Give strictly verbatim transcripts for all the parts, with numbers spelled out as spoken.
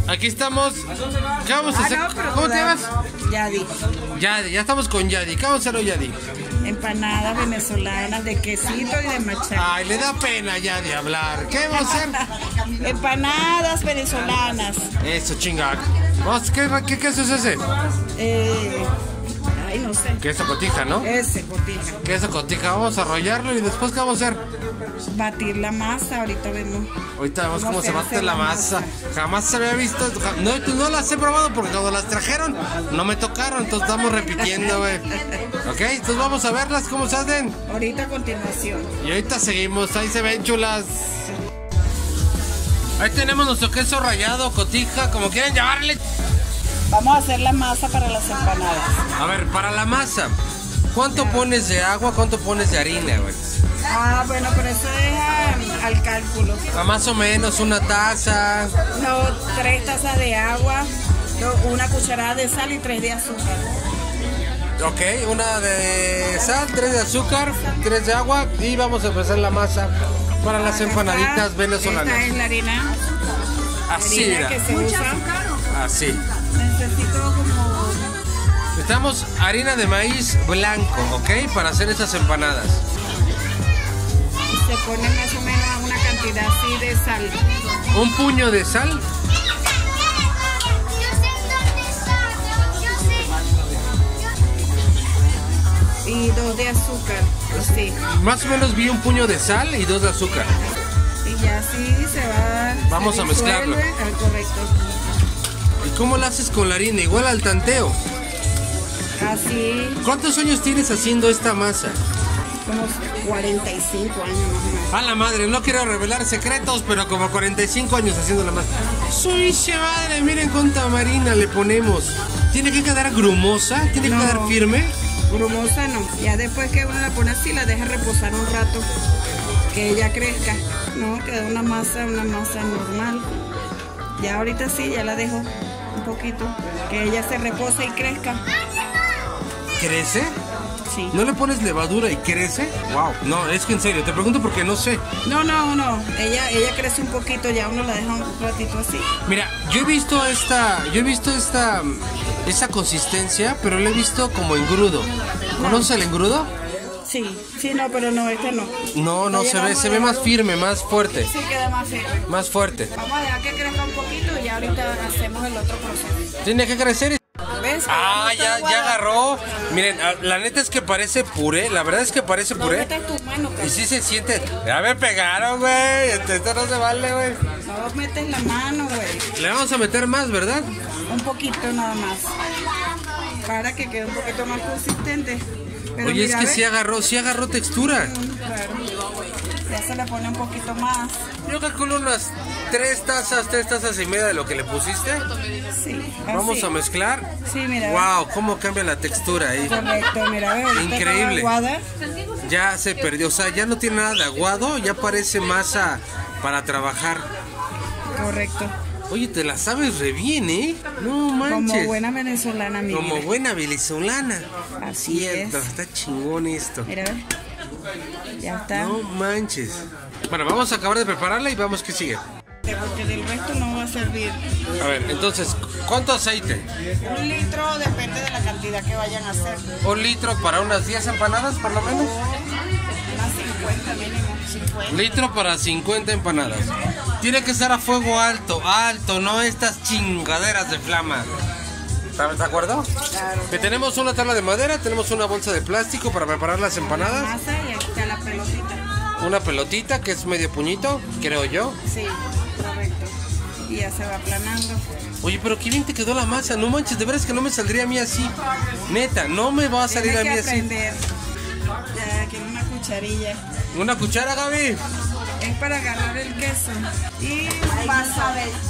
Aquí estamos. ¿Qué vamos a hacer? Ah, no, ¿Cómo te llamas? Yadi. Yadi, ya estamos con Yadi. ¿Qué vamos a hacer hoy, Yadi? Empanadas venezolanas de quesito y de machaca. Ay, le da pena ya de hablar. ¿Qué vamos a hacer? Empanadas venezolanas. Eso, chinga. Vamos, ¿qué, qué queso es ese? Eh, ay, no sé. Queso cotija, ¿no? Ese, cotija. Queso cotija. Vamos a arrollarlo y después, ¿qué vamos a hacer? Batir la masa, ahorita vemos. Ahorita vemos cómo ¿Cómo se se bate hace la la masa. masa? Jamás se había visto. No, no las he probado porque cuando las trajeron no me tocaron. Entonces estamos repitiendo, güey. Ok, entonces vamos a verlas cómo se hacen. Ahorita a continuación. Y ahorita seguimos. Ahí se ven chulas. Ahí tenemos nuestro queso rallado, cotija, como quieran llamarle. Vamos a hacer la masa para las empanadas. A ver, para la masa, ¿cuánto pones de agua, cuánto pones de harina, güey? Ah, bueno, pero eso es ah, al cálculo. A más o menos una taza. No, tres tazas de agua, no, una cucharada de sal y tres de azúcar. Ok, una de sal, tres de azúcar, tres de agua y vamos a empezar la masa para las Acá empanaditas está, venezolanas. Esta es la harina. Así, harina mira. que se usa. Así. Necesito como... Necesitamos harina de maíz blanco, ¿ok? Para hacer estas empanadas. Se pone más o menos una cantidad así de sal. Un puño de sal. Y dos de azúcar, así. Más o menos vi un puño de sal y dos de azúcar. Y ya así se va... Vamos se a mezclarlo. disuelve. Ah, correcto. ¿Y cómo lo haces con la harina? Igual al tanteo. Así, ¿Cuántos años tienes haciendo esta masa? como cuarenta y cinco años más o menos. A la madre, no quiero revelar secretos, pero como cuarenta y cinco años haciendo la masa. Soy madre, miren cuánta harina le ponemos. ¿Tiene que quedar grumosa? ¿Tiene que No. quedar firme? Grumosa no. Ya después que uno la pone así, la deja reposar un rato. Que ella crezca. No, queda una masa, una masa normal. Ya ahorita sí, ya la dejo un poquito. Que ella se repose y crezca. ¿Crece? Sí. ¿No le pones levadura y crece? Wow. No, es que en serio, te pregunto porque no sé. No, no, no. Ella, ella crece un poquito, ya uno la deja un ratito así. Mira, yo he visto esta, yo he visto esta, esa consistencia, pero la he visto como engrudo. ¿Conoces el engrudo? Sí, sí, no, pero no, este no. No, no, Ya se ve, llegamos se a ve más dejarlo- firme, más fuerte, Sí, queda más firme. más fuerte. Vamos a dejar que crezca un poquito y ya ahorita hacemos el otro proceso. Tiene que crecer. y- ¿Ves? Ah, No está ya, aguada. ya agarró. Miren, ah, la neta es que parece puré, la verdad es que parece No puré. metas tu mano, Y Carlos. sí se siente. Ya me pegaron, güey. Esto, esto no se vale, güey. No metes la mano, güey. Le vamos a meter más, ¿verdad? Un poquito nada más. Para que quede un poquito más consistente. Pero Oye, es mira, que ¿ves? sí agarró, sí agarró textura. Claro. Ya se le pone un poquito más. Yo calculo unas tres tazas, tres tazas y media de lo que le pusiste. Sí. Vamos así. a mezclar. Sí, mira. Wow, cómo cambia la textura ahí. Correcto, mira, ve, ahorita Increíble. está aguada. Ya se perdió, o sea, ya no tiene nada de aguado, ya parece masa para trabajar. Correcto. Oye, te la sabes re bien, ¿eh? No Como manches. buena venezolana, mi Como vida. buena venezolana. Así es. Cierto, está chingón esto. Mira, ve. Ya está. No manches. Bueno, vamos a acabar de prepararla y vamos que sigue. Porque del resto no va a servir. A ver, entonces, ¿cuánto aceite? Un litro depende de la cantidad que vayan a hacer. Un litro para unas diez empanadas, por lo menos. Unas cincuenta mínimo, cincuenta. Litro para cincuenta empanadas. Tiene que estar a fuego alto, alto, no estas chingaderas de flama. ¿Estás de acuerdo? Claro. Que tenemos una tabla de madera, tenemos una bolsa de plástico para preparar las empanadas. Masa y aquí está la pelotita. Una pelotita que es medio puñito, creo yo. Sí, correcto. Y ya se va aplanando. Oye, pero qué bien te quedó la masa, no manches, de veras que no me saldría a mí así. Neta, no me va a salir Tienes a mí que así. aprender. Ya, quiero una cucharilla. Una cuchara, Gaby. Es para agarrar el queso. Y un vaso.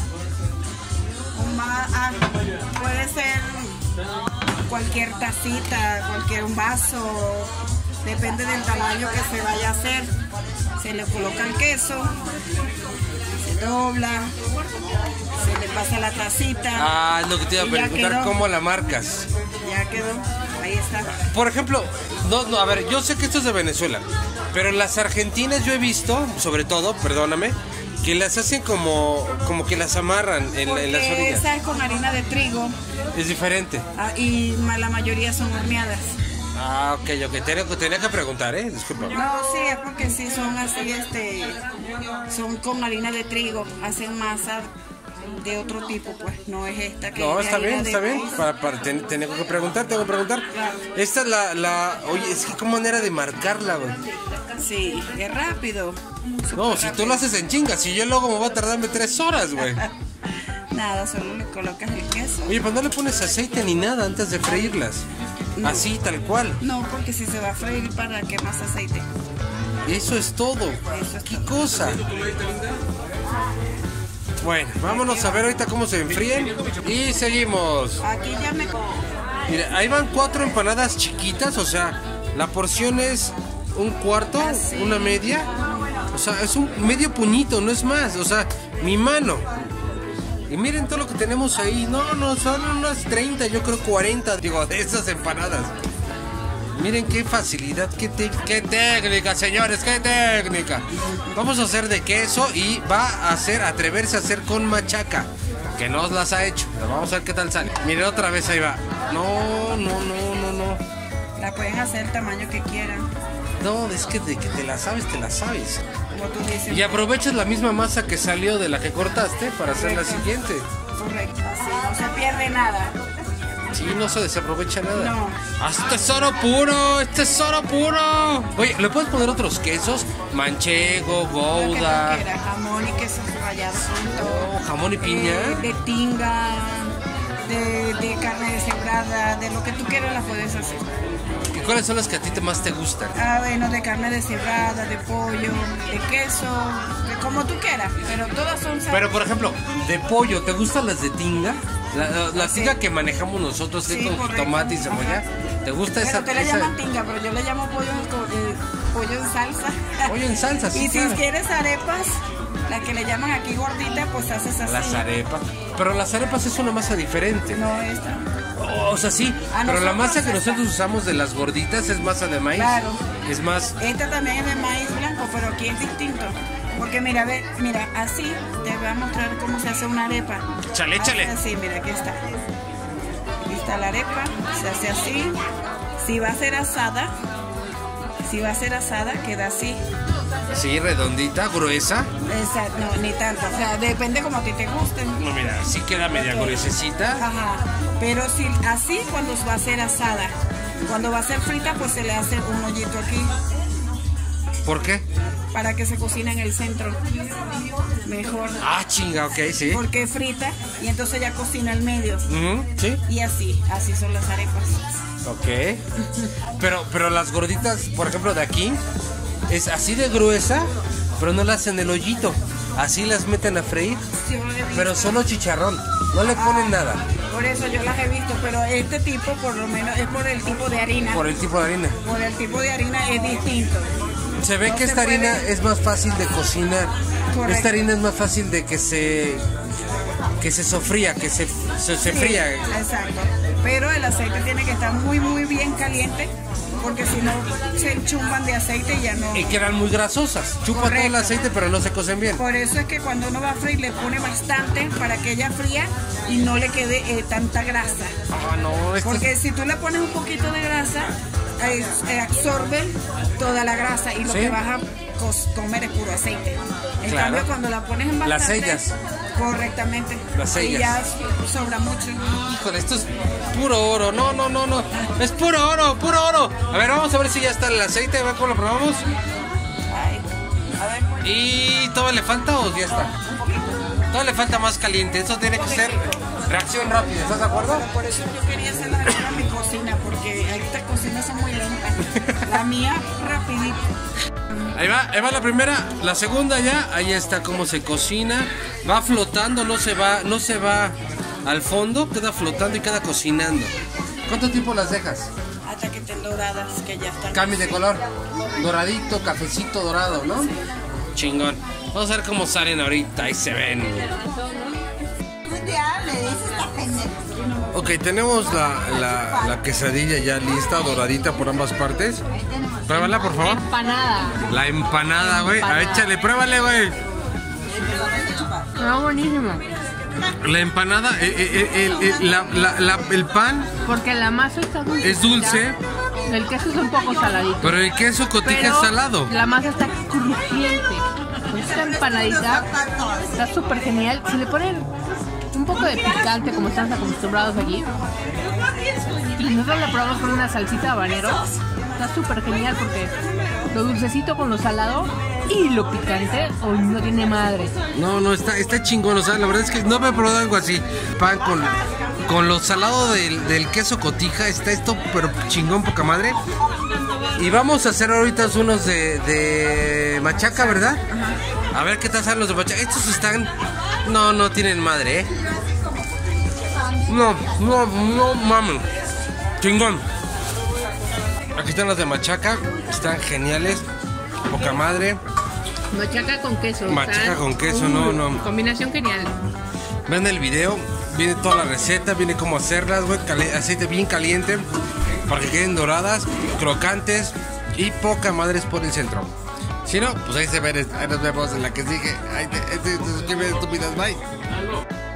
Un va- ah, puede ser cualquier tacita, cualquier un vaso. Depende del tamaño que se vaya a hacer. Se le coloca el queso. Se dobla. Se le pasa la tacita. Ah, es lo que te iba a y ya preguntar, quedó. ¿cómo la marcas? Ya quedó. Ahí está. Por ejemplo, no, no, a ver, yo sé que esto es de Venezuela, pero las argentinas yo he visto, sobre todo, perdóname, Que las hacen como, como que las amarran en, la, en las Porque orillas. esa es con harina de trigo Es diferente. ah, y ma- la mayoría son horneadas. Ah, ok, ok. Tenía, tenía que preguntar, ¿eh? Disculpa. No, sí, es porque sí son así, este, son con harina de trigo, hacen masa de otro tipo, pues, no es esta que No, es de está harina bien, de está bien. maíz. Para, para, ten- tengo que preguntar, tengo que preguntar. Esta es la, la... Oye, es que ¿cómo manera de marcarla, güey? Sí, es rápido. No, súper si tú rápido. lo haces en chinga, si yo luego me va a tardarme tres horas, güey. Nada, solo le colocas el queso. Oye, pues no le pones aceite ni nada antes de freírlas. No. Así, tal cual. No, porque si se va a freír, ¿para qué más aceite? Eso es todo. Eso es ¿Qué todo. cosa? Bueno, vámonos a ver ahorita cómo se enfríen. Y seguimos. Aquí ya me... Mira, ahí van cuatro empanadas chiquitas, o sea, la porción es un cuarto, Ah, sí. una media. O sea, es un medio puñito, no es más. O sea, mi mano. Y miren todo lo que tenemos ahí. No, no, son unas treinta, yo creo cuarenta, digo, de esas empanadas. Miren qué facilidad, qué, te- qué técnica, señores, qué técnica. Vamos a hacer de queso y va a hacer, atreverse a hacer con machaca, que nos las ha hecho. Pero vamos a ver qué tal sale. Miren otra vez, ahí va. No, no, no, no, no. La pueden hacer el tamaño que quieran, No, es que de que te la sabes, te la sabes. como tú dices. Y aprovechas la misma masa que salió de la que cortaste para hacer la Correcto. siguiente. Correcto, así, no se pierde nada. Sí, no se desaprovecha nada. No. ¡Ah, es tesoro puro! ¡Es tesoro puro! Oye, ¿le puedes poner otros quesos? Manchego, Lo que tú gouda, quieras, jamón y queso rallado junto. oh, jamón y piña. Eh, de tinga, de, de carne deshebrada, de lo que tú quieras la puedes hacer. ¿Y cuáles son las que a ti te más te gustan? Ah, bueno, de carne deshebrada, de pollo, de queso, de como tú quieras, pero todas son sabor- Pero, por ejemplo, de pollo, ¿te gustan las de tinga? La, la- la Sí. tinga que manejamos nosotros, ¿sí? Sí, Con correcto. tomate y cebolla. Ajá. ¿Te gusta Pero esa? te le esa- llaman tinga, pero yo le llamo pollo en, co- eh, pollo en salsa. Pollo en salsa, sí, Y si claro. quieres arepas, las que le llaman aquí gordita, pues haces así. Las arepas. Pero las arepas es una masa diferente. No, esta. Oh, o sea, sí. A Pero la nosotros masa que esta. nosotros usamos de las gorditas es masa de maíz. Claro. Es más. Esta también es de maíz blanco, pero aquí es distinto. Porque mira, ve, mira, así te voy a mostrar cómo se hace una arepa. Échale, échale. Hace así, mira, aquí está. Aquí está la arepa, se hace así. Si va a ser asada, si va a ser asada, queda así. Sí, redondita, gruesa. Esa- no, ni tanto, o sea, depende como a ti te gusten. No, mira, sí queda media Ok. gruesecita. Ajá, pero si así cuando va a ser asada, cuando va a ser frita, pues se le hace un hoyito aquí ¿Por qué? para que se cocine en el centro. Mejor. Ah, chinga, ok, sí. Porque es frita y entonces ya cocina el medio. Ujú, sí. Y así, así son las arepas. Ok. Pero, pero las gorditas, por ejemplo, de aquí, es así de gruesa, pero no las hacen el hoyito. Así las meten a freír, Yo lo he visto. pero solo chicharrón. No le ponen nada. Por eso yo las he visto, pero este tipo por lo menos es por el tipo de harina. Por el tipo de harina. Por el tipo de harina es distinto. Se ve No que se esta harina puede- es más fácil de cocinar. Correcto. Esta harina es más fácil de que se que se sofría, que se, se, se Sí, fría. Exacto. Pero el aceite tiene que estar muy, muy bien caliente, porque si no se enchumban de aceite y ya no. Y quedan muy grasosas. Chupa todo el Correcto. aceite, pero no se cocen bien. Por eso es que cuando uno va a freír le pone bastante para que ella fría y no le quede eh, tanta grasa. Ah, no, esto Porque es... si tú le pones un poquito de grasa, eh, eh, absorben toda la grasa y lo Sí. que vas a cos- comer es puro aceite. En Claro. cambio, cuando la pones en Las bastante... sellas. Correctamente. Las Y sellas. ya sobra mucho. Híjole, esto es puro oro. No, no, no, no. Es puro oro, puro oro. A ver, vamos a ver si ya está el aceite. A ver cómo lo probamos. Ay, a ver, pues, ¿Y todo le falta o ya está? un poquito. Todo le falta más caliente. Eso tiene que ser reacción rápida. ¿Estás de acuerdo? Por eso yo quería hacer la en mi cocina, porque estas cocinas son muy lentas. La mía, rapidito. Ahí va, ahí va la primera, la segunda ya, ahí está cómo se cocina, va flotando, no se va, no se va al fondo, queda flotando y queda cocinando. ¿Cuánto tiempo las dejas? Hasta que estén doradas, que ya están. Cambio de color, doradito, cafecito dorado, ¿no? Chingón. Vamos a ver cómo salen ahorita, ahí se ven. Ok, tenemos la, la, la quesadilla ya lista, doradita por ambas partes. Pruébala, por favor. Empanada. La empanada, güey. Ah, échale, pruébale, güey. Ah, buenísimo. La empanada, eh, eh, el, el, la, la, la, el pan. Porque la masa está dulce. Es dulce. El queso es un poco saladito. Pero el queso cotija Pero es salado. La masa está crujiente. Esta empanadita está súper genial. Si le ponen un poco de picante, como estamos acostumbrados aquí, y nosotros la probamos con una salsita habanero, está súper genial porque lo dulcecito con lo salado y lo picante, hoy no tiene madre. No, no, está, está chingón, o sea, la verdad es que no me he probado algo así. Pan con, con lo salado del, del queso cotija, está esto pero chingón, poca madre. Y vamos a hacer ahorita unos de, de machaca, ¿verdad? A ver qué tal salen los de machaca. Estos están... No, no tienen madre, ¿eh? No, no, no mames. Chingón. Aquí están los de machaca, están geniales, poca madre. Machaca con queso. Machaca ¿sabes? con queso, Uh, no, no. Combinación genial. Vean el video, viene toda la receta, viene cómo hacerlas, güey, cali- aceite bien caliente para que queden doradas, crocantes y poca madres por el centro. Si no, pues ahí se ven, ahí nos vemos en la que sigue. Ahí te, ahí te, ahí te, estúpidas, bye.